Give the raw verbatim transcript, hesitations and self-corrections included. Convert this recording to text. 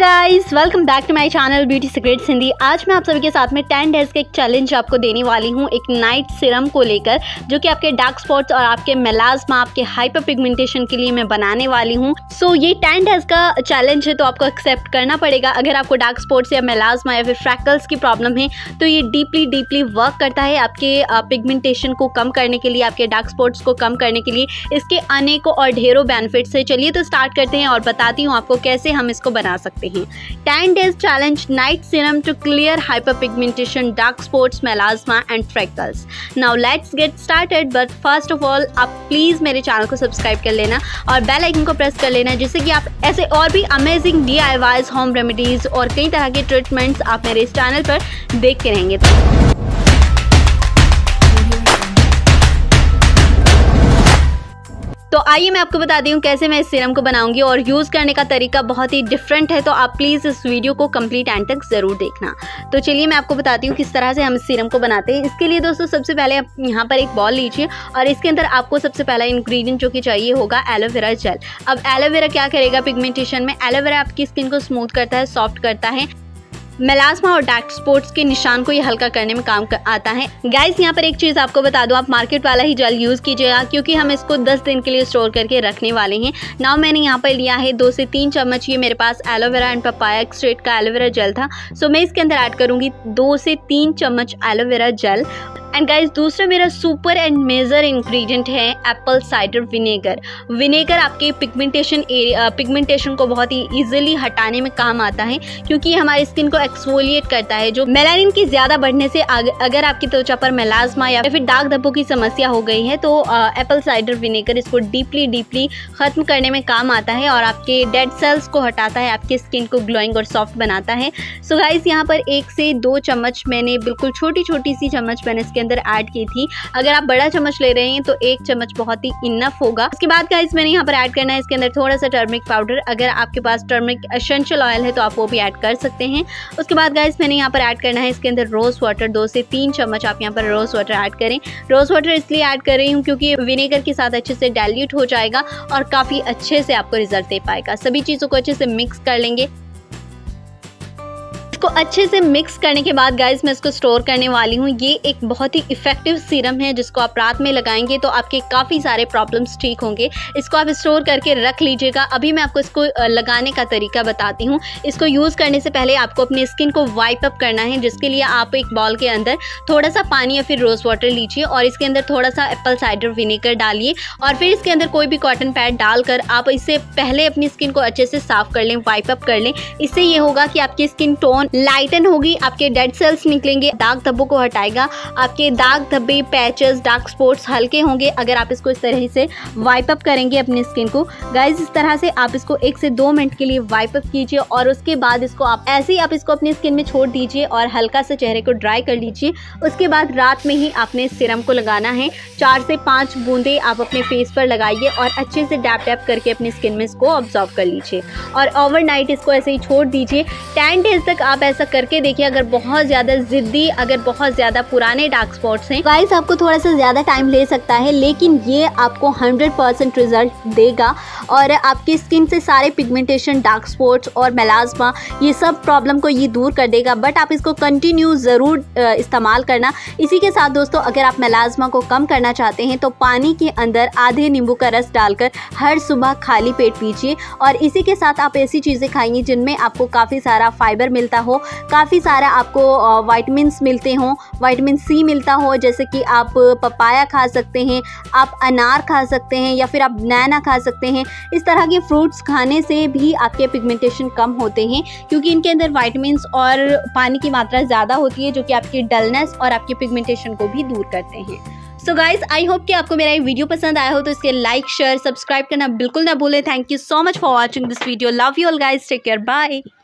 Guys, welcome back to my channel beauty secrets Hindi. आज मैं आप सभी के साथ में टेन डेज का एक चैलेंज आपको देने वाली हूँ एक नाइट सीरम को लेकर, जो कि आपके डार्क स्पॉट्स और आपके मेलास्मा, आपके हाइपर पिगमेंटेशन के लिए मैं बनाने वाली हूँ। सो so, ये टेन डेज का चैलेंज है तो आपको एक्सेप्ट करना पड़ेगा। अगर आपको डार्क स्पॉट्स या मेलास्मा या फिर फ्रैकल्स की प्रॉब्लम है तो ये डीपली डीपली वर्क करता है आपके पिगमेंटेशन को कम करने के लिए, आपके डार्क स्पॉट्स को कम करने के लिए। इसके अनेकों और ढेरों बेनिफिट्स है। चलिए तो स्टार्ट करते हैं और बताती हूँ आपको कैसे हम इसको बना सकते हैं। Ten days challenge night serum to clear hyperpigmentation, dark spots, melasma and freckles. Now let's get started, but first of all आप प्लीज मेरे चैनल को सब्सक्राइब कर लेना और बेल आइकन को प्रेस कर लेना, जिससे कि आप ऐसे और भी amazing D I Ys, home remedies और कई तरह के ट्रीटमेंट्स आप मेरे इस चैनल पर देखते रहेंगे। तो आइए मैं आपको बताती हूँ कैसे मैं इस सीरम को बनाऊंगी, और यूज़ करने का तरीका बहुत ही डिफरेंट है, तो आप प्लीज़ इस वीडियो को कंप्लीट एंड तक ज़रूर देखना। तो चलिए मैं आपको बताती हूँ किस तरह से हम इस सीरम को बनाते हैं। इसके लिए दोस्तों सबसे पहले आप यहाँ पर एक बॉल लीजिए और इसके अंदर आपको सबसे पहला इंग्रेडिएंट जो कि चाहिए होगा एलोवेरा जेल। अब एलोवेरा क्या करेगा पिगमेंटेशन में? एलोवेरा आपकी स्किन को स्मूथ करता है, सॉफ्ट करता है, मेलास्मा और डार्क स्पॉट्स के निशान को ये हल्का करने में काम कर आता है। गाइस यहाँ पर एक चीज़ आपको बता दूं, आप मार्केट वाला ही जेल यूज़ कीजिएगा, क्योंकि हम इसको दस दिन के लिए स्टोर करके रखने वाले हैं। नाउ मैंने यहाँ पर लिया है दो से तीन चम्मच, ये मेरे पास एलोवेरा एंड पपाया एक्सट्रैक्ट का एलोवेरा जेल था। सो मैं इसके अंदर ऐड करूँगी दो से तीन चम्मच एलोवेरा जेल। एंड गाइस दूसरा मेरा सुपर एंड मेजर इंग्रेडिएंट है एप्पल साइडर विनेगर। विनेगर आपके पिगमेंटेशन एरिया पिगमेंटेशन को बहुत ही इजीली हटाने में काम आता है, क्योंकि ये हमारी स्किन को एक्सफोलिएट करता है। जो मेलानिन की ज़्यादा बढ़ने से अगर आपकी त्वचा पर मेलास्मा या फिर दाग धब्बों की समस्या हो गई है तो एप्पल साइडर विनेगर इसको डीपली डीपली ख़त्म करने में काम आता है और आपके डेड सेल्स को हटाता है, आपकी स्किन को ग्लोइंग और सॉफ्ट बनाता है। सो गाइस यहाँ पर एक से दो चम्मच मैंने, बिल्कुल छोटी छोटी सी चम्मच मैंने इसके अंदर ऐड की थी। अगर आप बड़ा चम्मच ले रहे हैं तो एक चम्मच बहुत ही इनफ होगा। उसके बाद गाइस मैंने यहाँ पर ऐड करना है इसके अंदर थोड़ा सा टर्मरिक पाउडर। अगर आपके पास टर्मरिक एसेंशियल ऑयल है तो आप वो भी ऐड कर सकते हैं। उसके बाद गाइस मैंने यहाँ पर ऐड करना है इसके अंदर रोज वाटर। दो से तीन चम्मच आप यहाँ पर रोज वाटर ऐड करें। रोज वाटर इसलिए ऐड कर रही हूँ क्योंकि विनेगर के साथ अच्छे से डाइल्यूट हो जाएगा और काफी अच्छे से आपको रिजल्ट दे पाएगा। सभी चीजों को अच्छे से मिक्स कर लेंगे। इसको अच्छे से मिक्स करने के बाद गाइस मैं इसको स्टोर करने वाली हूँ। ये एक बहुत ही इफेक्टिव सीरम है जिसको आप रात में लगाएंगे तो आपके काफ़ी सारे प्रॉब्लम्स ठीक होंगे। इसको आप स्टोर करके रख लीजिएगा। अभी मैं आपको इसको लगाने का तरीका बताती हूँ। इसको यूज़ करने से पहले आपको अपनी स्किन को वाइप अप करना है, जिसके लिए आप एक बॉल के अंदर थोड़ा सा पानी या फिर रोज़ वाटर लीजिए और इसके अंदर थोड़ा सा एप्पल साइडर विनेगर डालिए और फिर इसके अंदर कोई भी कॉटन पैड डालकर आप इससे पहले अपनी स्किन को अच्छे से साफ कर लें, वाइप अप कर लें। इससे ये होगा कि आपकी स्किन टोन लाइटन होगी, आपके डेड सेल्स निकलेंगे, दाग धब्बों को हटाएगा, आपके दाग धब्बे, पैचेस, डार्क स्पॉट्स हल्के होंगे अगर आप इसको इस तरह से वाइप अप करेंगे अपनी स्किन को। गाइस इस तरह से आप इसको एक से दो मिनट के लिए वाइप अप कीजिए और उसके बाद इसको आप ऐसे ही आप इसको अपनी स्किन में छोड़ दीजिए और हल्का सा चेहरे को ड्राई कर लीजिए। उसके बाद रात में ही आपने सीरम को लगाना है। चार से पाँच बूंदे आप अपने फेस पर लगाइए और अच्छे से डैप डैप करके अपनी स्किन में इसको ऑब्जॉर्व कर लीजिए और ओवरनाइट इसको ऐसे ही छोड़ दीजिए। टेन डेज तक आप ऐसा करके देखिए। अगर बहुत ज़्यादा जिद्दी, अगर बहुत ज़्यादा पुराने डार्क स्पॉट्स हैं, गाइस आपको थोड़ा सा ज़्यादा टाइम ले सकता है, लेकिन ये आपको हंड्रेड परसेंट रिजल्ट देगा और आपकी स्किन से सारे पिगमेंटेशन, डार्क स्पॉट्स और मेलास्मा, ये सब प्रॉब्लम को ये दूर कर देगा। बट आप इसको कंटिन्यू ज़रूर इस्तेमाल करना। इसी के साथ दोस्तों अगर आप मेलास्मा को कम करना चाहते हैं तो पानी के अंदर आधे नींबू का रस डालकर हर सुबह खाली पेट पीजिए और इसी के साथ आप ऐसी चीज़ें खाइए जिनमें आपको काफ़ी सारा फाइबर मिलता हो, काफ़ी सारा आपको विटामिन्स मिलते हों, विटामिन सी मिलता हो, जैसे कि आप पपाया खा सकते हैं, आप अनार खा सकते हैं या फिर आप बनाना खा सकते हैं। इस तरह के फ्रूट्स खाने से भी आपके पिगमेंटेशन कम होते हैं, क्योंकि इनके अंदर विटामिन्स और पानी की मात्रा ज़्यादा होती है, जो कि आपकी डलनेस और आपके पिगमेंटेशन को भी दूर करते हैं। सो गाइस आई होप कि आपको मेरा ये वीडियो पसंद आया हो, तो इसके लाइक, शेयर, सब्सक्राइब करना बिल्कुल ना भूलें। Thank you so much for watching this video. Love you all guys, take care, bye.